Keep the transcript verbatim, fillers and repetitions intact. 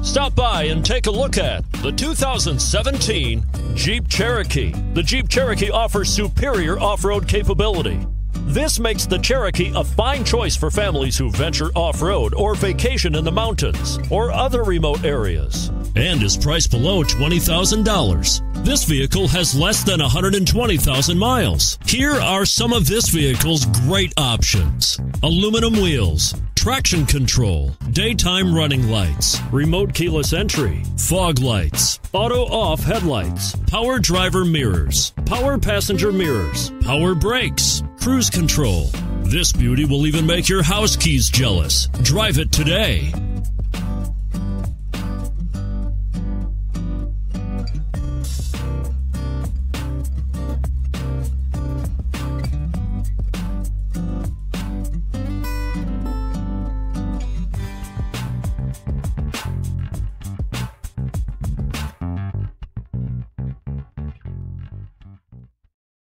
Stop by and take a look at the two thousand seventeen Jeep Cherokee. The Jeep Cherokee offers superior off-road capability. This makes the Cherokee a fine choice for families who venture off-road or vacation in the mountains or other remote areas, and is priced below twenty thousand dollars. This vehicle has less than one hundred twenty thousand miles. Here are some of this vehicle's great options: aluminum wheels, traction control, daytime running lights, remote keyless entry, fog lights, auto-off headlights, power driver mirrors, power passenger mirrors, power brakes, cruise control. This beauty will even make your house keys jealous. Drive it today.